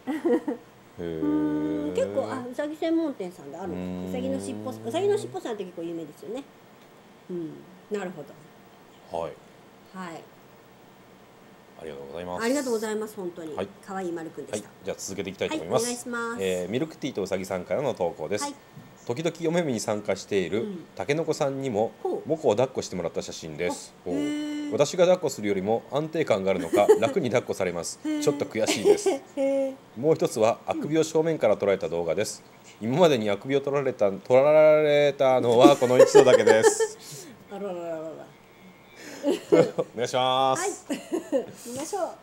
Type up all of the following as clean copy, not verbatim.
結構うさぎ専門店さんであるの。うさぎのしっぽさんって結構有名ですよね。なるほど。 はい。 はい。 ありがとうございます。 ありがとうございます。本当に。 はい。 可愛い丸くんでした。 じゃあ続けていきたいと思います。 お願いします。 ミルクティーとうさぎさんからの投稿です。時々お目目に参加しているたけのこさんにもモコを抱っこしてもらった写真です。私が抱っこするよりも安定感があるのか楽に抱っこされます。ちょっと悔しいです。もう一つはあくびを正面から捉えた動画です。今までにあくびを取られたのはこの一度だけです。 あららららら。 お願いします。 はい。見ましょう。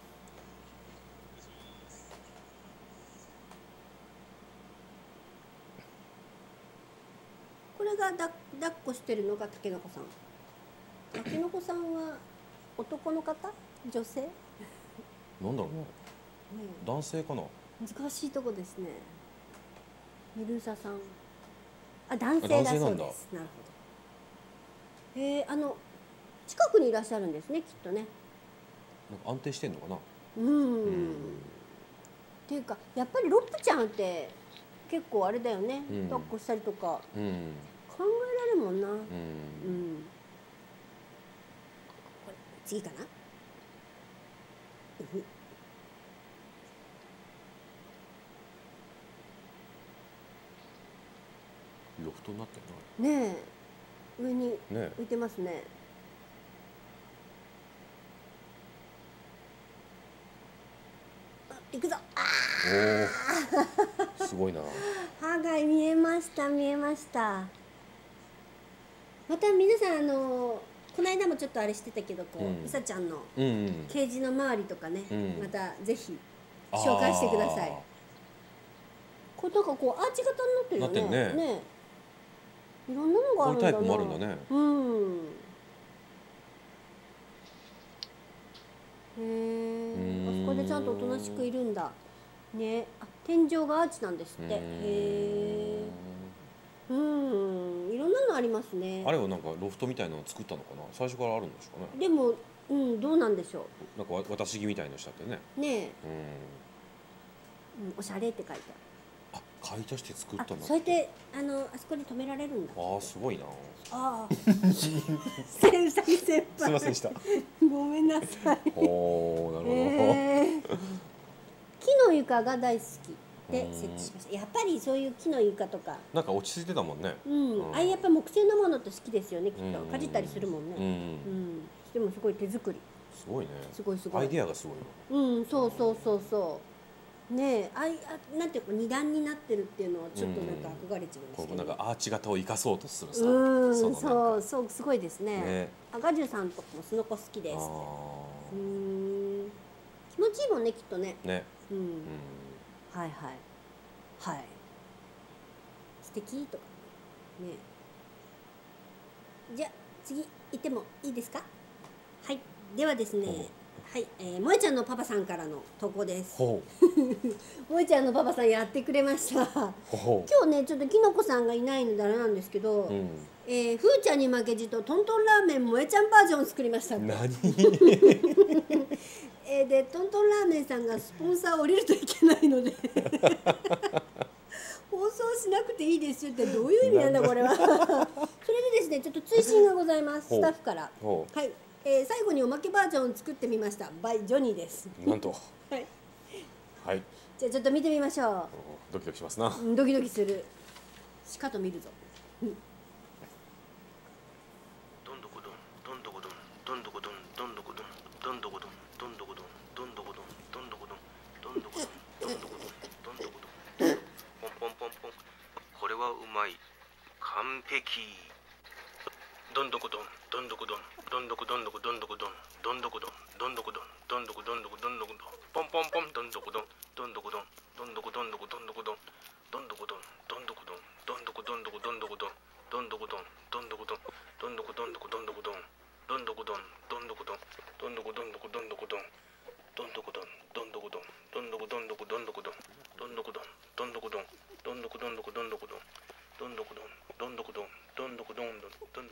これが抱っこしてるのがたけのこさん。たけのこさんは男の方？女性？ なんだろうね。男性かな。 難しいとこですね。ミルーサさん。男性だそうです。なるほど。近くにいらっしゃるんですね、きっとね。 なんか安定してんのかな。 っていうかやっぱりロップちゃんって結構あれだよね。抱っこしたりとか考えられるもんな。これ次かな。 ロフトになってるな。ねえ、上に浮いてますね。行くぞ。 おお、すごいな。 歯が見えました。また皆さんこの間もちょっとあれしてたけどうさちゃんのケージの周りとかね、またぜひ紹介してください。これなんかアーチ型になってるよね。ね、いろんなのがあるんだな。 こういうタイプもあるんだね。 あそこでちゃんとおとなしくいるんだ。ね、天井がアーチなんですって。いろんなのありますね。 あれはなんかロフトみたいなの作ったのかな。最初からあるんですかね。 でも、どうなんでしょう。なんか渡し着みたいのしたってね。 ねえ。おしゃれって書いてある。買い足して作ったんだ。 そうやってあそこに止められるんだ。 すごいな。 先生先輩。 すみませんでした。 ごめんなさい。 おお、なるほど。 木の床が大好きで設置しました。やっぱりそういう木の床とか。 なんか落ち着いてたもんね。 やっぱ木製のものって好きですよね、きっと。かじったりするもんね。でもすごい手作り。 すごいね。 すごい。 アイデアがすごい。そうねえ、なんていうか二段になってるっていうのはちょっとなんか憧れちゃうんですけど。 なんかアーチ型を生かそうとするさ。 そうすごいですね。ガジュさんとかもすのこ好きです。気持ちいいもんね、きっとね。はい素敵とかね。じゃあ次行ってもいいですか。はい、ではですね、はい、萌ちゃんのパパさんからの投稿です。萌ちゃんのパパさんやってくれました。今日ねちょっときのこさんがいないのであれなんですけど、ふーちゃんに負けじとトントンラーメン萌ちゃんバージョンを作りました。 何？ でトントンラーメンさんがスポンサー降りるといけないので放送しなくていいですよってどういう意味なんだこれは。それでですね、ちょっと追伸がございます。スタッフからはい、最後におまけバージョンを作ってみました。バイジョニーです。 なんとはい、じゃあちょっと見てみましょう。 ドキドキしますな。 ドキドキする。しかと見るぞ。 どんどこどんどんどこどんどんどこどんどんどこどんどんどこどんどんどこどんどんどこどんどんどこどんどんどこどんどんどこどんどんどこどんポンポンポンポン。これはうまい。完璧。どんどこどんどんどこどんどんどこどんどこどんどこどんどんどこどんどんどこどんどんどこどんどこどんどこどんポンポンポン。どんどこどんどんどこどんどんどこどんどこどんどこどんどんどこどんどんどこどんどんどこどんどこどんどこどんどんどこどんどんどこどんどんどこどんどこどんどこどんどんどこどんどんどこどんどんどこどんどこどんどこどんどんどこどんどんどこどんどんどこどんどこどんどこどんどんどこどんどんどこどんどんどこどんどこどんどこどんどんどこどんどんどこどんどんどこどんどんどこどん。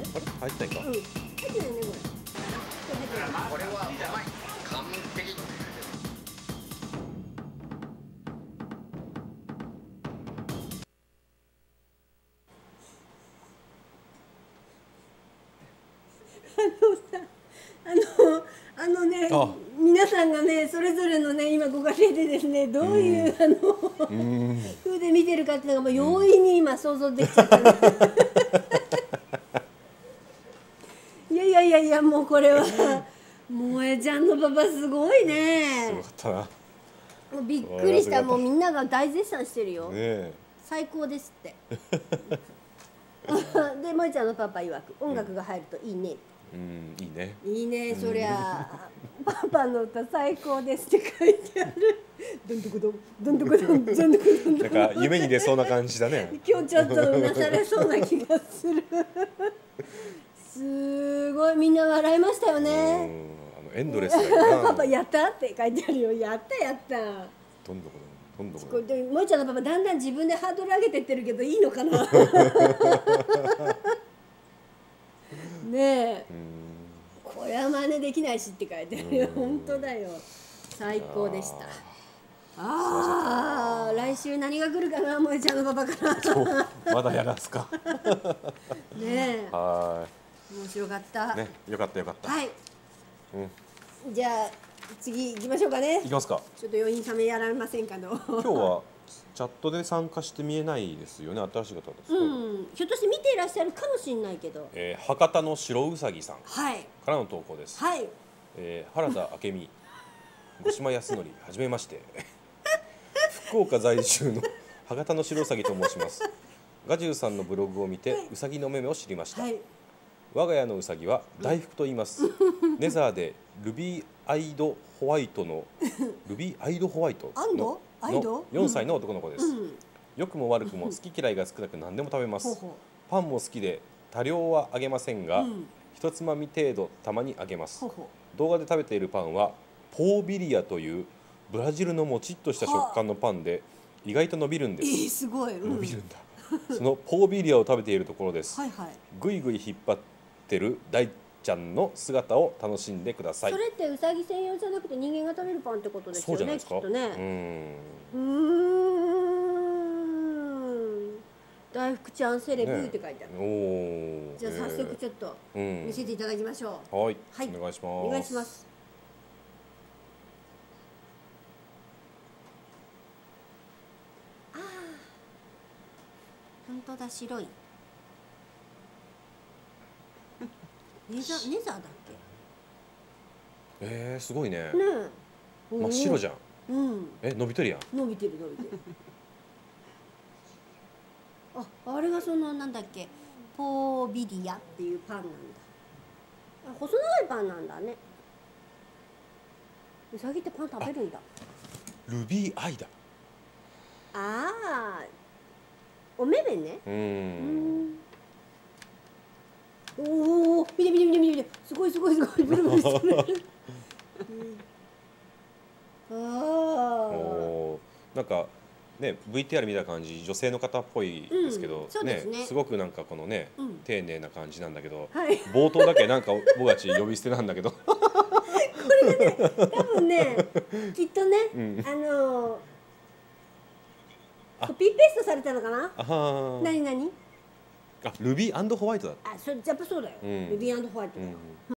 入ってないか。 入ってないねこれ。 これはうまい完璧。 ね、皆さんがねそれぞれのね今ご家庭でですねどういう風で見てるかっていうのがもう容易に今想像できちゃったね。いやもうこれは萌えちゃんのパパすごいね。 すごかったな。 もうびっくりした。もうみんなが大絶賛してるよ。 ね、 最高ですって。で萌えちゃんのパパ曰く音楽が入るといいね。 いいね。 いいね、そりゃパパの歌最高ですって書いてある。どんどこどんどんどこどんどんどこどん。 なんか夢に出そうな感じだね。 今日ちょっとうなされそうな気がする。すごいみんな笑いましたよね。 エンドレスだよな。 パパやったって書いてあるよ。やったやった。 どんどこどんどこ。 これ萌ちゃんのパパだんだん自分でハードル上げてってるけどいいのかな。ねえ。これは真似できないしって書いてあるよ。本当だよ。最高でした。ああ、来週何が来るかな、萌ちゃんのパパから。 まだやらすか。 ねえ。 はい。 面白かった。 ね、よかったよかった。 はい。じゃあ次行きましょうかね。 行きますか。 ちょっと余韻冷めやられませんかの。 今日はチャットで参加して見えないですよね。新しい方です。 ひょっとして見ていらっしゃるかもしれないけど。 博多の白うさぎさんからの投稿です。 はい。 原田明美、五島康則、はじめまして。福岡在住の博多の白うさぎと申します。ガジュウさんのブログを見てうさぎのめめを知りました。我が家のうさぎは大福と言います。ネザーでルビーアイドホワイトの4歳の男の子です。良くも悪くも好き嫌いが少なく何でも食べます。パンも好きで多量はあげませんが、一つまみ程度たまにあげます。動画で食べているパンはポービリアというブラジルのもちっとした食感のパンで意外と伸びるんです。 すごい、 伸びるんだ。そのポービリアを食べているところです。ぐいぐい引っ張ってる大ちゃんの姿を楽しんでください。 それってうさぎ専用じゃなくて人間が食べるパンってことですよね。そうじゃないですか。きっとね。大福ちゃんセレブって書いてある。じゃあ早速ちょっと見せていただきましょう。 はい、お願いします。 お願いします。ああ、本当だ、白い。ネザーだっけ？すごいね。 真っ白じゃん。伸びてるやん。 伸びてる。あれがそのなんだっけ、ポービリアっていうパンなんだ。細長いパンなんだね。うさぎってパン食べるんだ。 ルビーアイだ。 ああ、お目目ね。おお、見て、すごい、ブルブルしてる。 なんかね、VTR 見た感じ女性の方っぽいですけど、すごくなんかこのね、丁寧な感じなんだけど、冒頭だけなんか僕たち呼び捨てなんだけど。これがね、多分ね、きっとね、コピーペーストされたのかな。何？ ルビー&ホワイトだ。 それやっぱそうだよ。ルビー&ホワイトだよ。